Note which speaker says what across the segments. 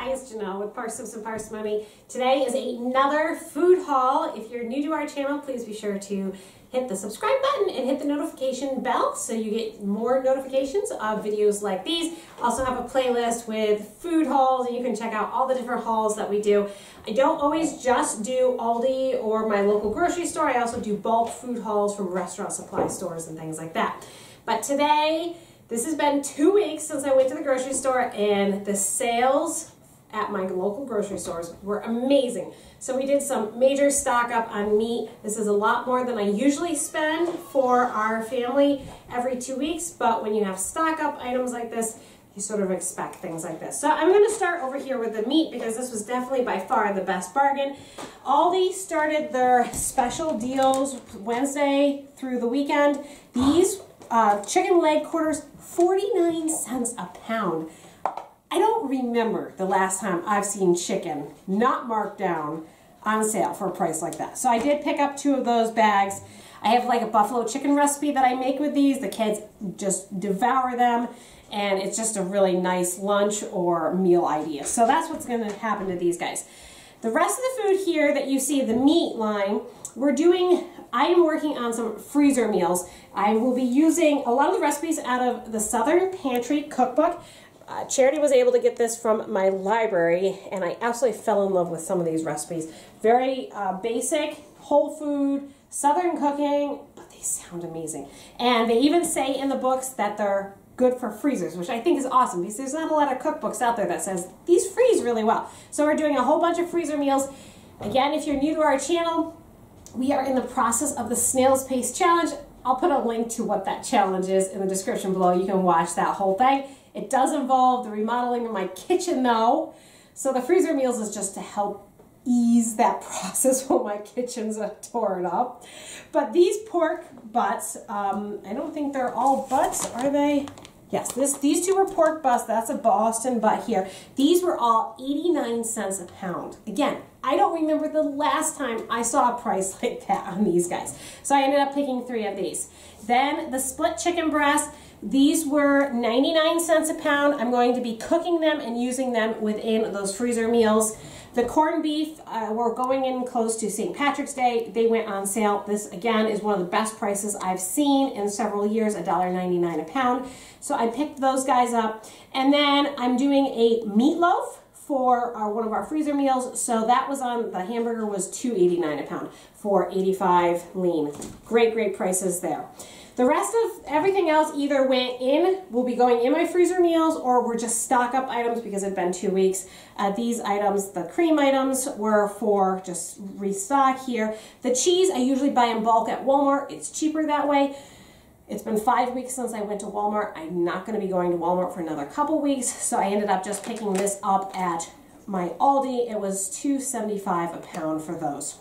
Speaker 1: Hi, it's Janelle with Parsnips and Parsimony. Today is another food haul. If you're new to our channel, please be sure to hit the subscribe button and hit the notification bell so you get more notifications of videos like these. Also have a playlist with food hauls, and you can check out all the different hauls that we do. I don't always just do Aldi or my local grocery store. I also do bulk food hauls from restaurant supply stores and things like that. But today, this has been 2 weeks since I went to the grocery store, and the sales at my local grocery stores were amazing. So we did some major stock up on meat. This is a lot more than I usually spend for our family every 2 weeks, but when you have stock up items like this, you sort of expect things like this. So I'm going to start over here with the meat because this was definitely by far the best bargain. Aldi started their special deals Wednesday through the weekend. These chicken leg quarters, 49 cents a pound. I don't remember the last time I've seen chicken not marked down on sale for a price like that. So I did pick up 2 of those bags. I have like a buffalo chicken recipe that I make with these. The kids just devour them, and it's just a really nice lunch or meal idea. So that's what's going to happen to these guys. The rest of the food here that you see, the meat line, I am working on some freezer meals. I will be using a lot of the recipes out of the Southern Pantry cookbook. Charity was able to get this from my library, and I absolutely fell in love with some of these recipes. Very basic, whole food, Southern cooking, but they sound amazing. And they even say in the books that they're good for freezers, which I think is awesome because there's not a lot of cookbooks out there that says these freeze really well. So we're doing a whole bunch of freezer meals. Again, if you're new to our channel, we are in the process of the Snail's Pace Challenge. I'll put a link to what that challenge is in the description below. You can watch that whole thing. It does involve the remodeling of my kitchen though. So the freezer meals is just to help ease that process while my kitchen's torn up. But these pork butts, I don't think they're all butts, are they? Yes, these 2 were pork butts. That's a Boston butt here. These were all 89 cents a pound. Again, I don't remember the last time I saw a price like that on these guys. So I ended up picking 3 of these. Then the split chicken breast. These were 99 cents a pound. I'm going to be cooking them and using them within those freezer meals. The corned beef, we're going in close to St. Patrick's Day. They went on sale. This, again, is one of the best prices I've seen in several years, $1.99 a pound. So I picked those guys up. And then I'm doing a meatloaf for one of our freezer meals. So that was on, the hamburger was $2.89 a pound for 85 lean. Great, great prices there. The rest of everything else either will be going in my freezer meals, or were just stock up items because it's been 2 weeks. These items, the cream items, were for just restock here. The cheese, I usually buy in bulk at Walmart. It's cheaper that way. It's been 5 weeks since I went to Walmart. I'm not going to be going to Walmart for another couple weeks, so I ended up just picking this up at my Aldi. It was $2.75 a pound for those.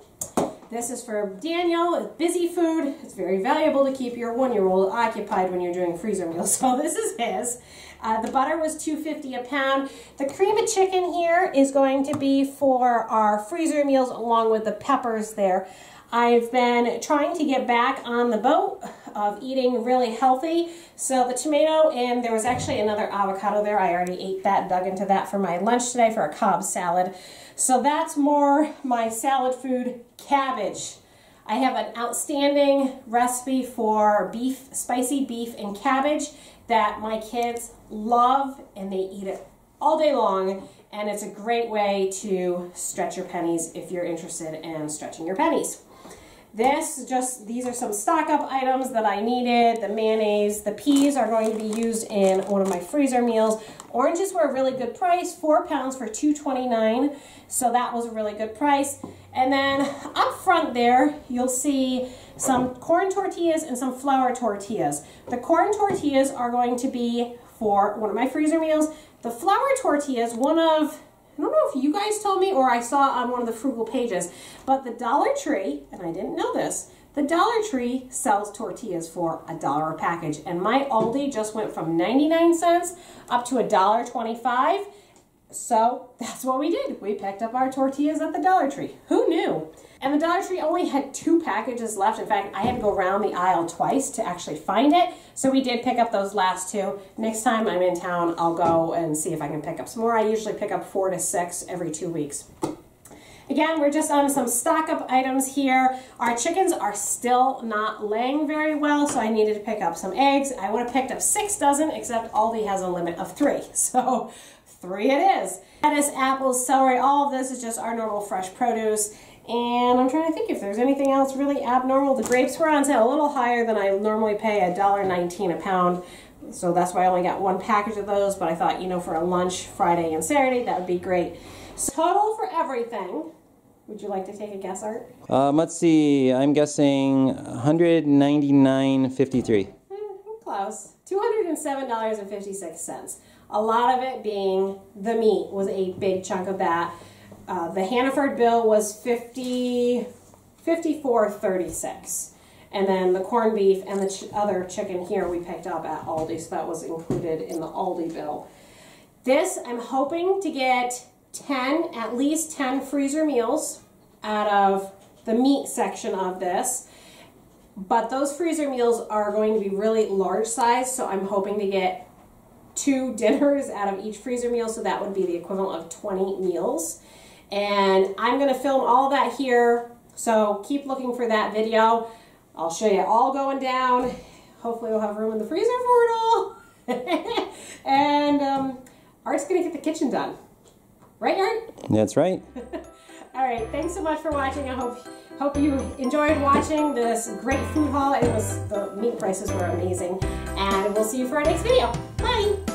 Speaker 1: This is for Daniel. It's busy food. It's very valuable to keep your 1-year-old occupied when you're doing freezer meals. So this is his. The butter was $2.50 a pound. The cream of chicken here is going to be for our freezer meals along with the peppers there. I've been trying to get back on the boat of eating really healthy. So the tomato, and there was actually another avocado there. I already ate that, dug into that for my lunch today for a Cobb salad. So that's more my salad food. Cabbage. I have an outstanding recipe for spicy beef and cabbage that my kids love, and they eat it all day long, and it's a great way to stretch your pennies if you're interested in stretching your pennies. These are some stock up items that I needed. The mayonnaise, the peas are going to be used in one of my freezer meals. Oranges were a really good price, 4 pounds for $2.29. So that was a really good price. And then up front there, you'll see some corn tortillas and some flour tortillas. The corn tortillas are going to be for one of my freezer meals. The flour tortillas, I don't know if you guys told me or I saw on one of the frugal pages, but the Dollar Tree, and I didn't know this, the Dollar Tree sells tortillas for $1 a package, and my Aldi just went from 99 cents up to $1.25. So that's what we did. We picked up our tortillas at the Dollar Tree. Who knew? And the Dollar Tree only had 2 packages left. In fact, I had to go around the aisle twice to actually find it. So we did pick up those last 2. Next time I'm in town, I'll go and see if I can pick up some more. I usually pick up 4 to 6 every 2 weeks. Again, we're just on some stock up items here. Our chickens are still not laying very well, so I needed to pick up some eggs. I would have picked up 6 dozen, except Aldi has a limit of 3. So 3 it is. Lettuce, apples, celery, all of this is just our normal fresh produce. And I'm trying to think if there's anything else really abnormal. The grapes were on sale a little higher than I normally pay, $1.19 a pound. So that's why I only got 1 package of those, but I thought, you know, for a lunch Friday and Saturday, that would be great. So total for everything, would you like to take a guess, Art?
Speaker 2: Let's see, I'm guessing $199.53.
Speaker 1: Close. $207.56. A lot of it being the meat was a big chunk of that. The Hannaford bill was $54.36. And then the corned beef and the other chicken here we picked up at Aldi, so that was included in the Aldi bill. This, I'm hoping to get at least 10 freezer meals out of the meat section of this. But those freezer meals are going to be really large size, so I'm hoping to get 2 dinners out of each freezer meal, so that would be the equivalent of 20 meals. And I'm going to film all that here, so keep looking for that video. I'll show you all going down. Hopefully we'll have room in the freezer for it all. And Art's going to get the kitchen done. Right, Art?
Speaker 2: That's right.
Speaker 1: All right, thanks so much for watching. I hope you enjoyed watching this great food haul. The meat prices were amazing. And we'll see you for our next video. Bye!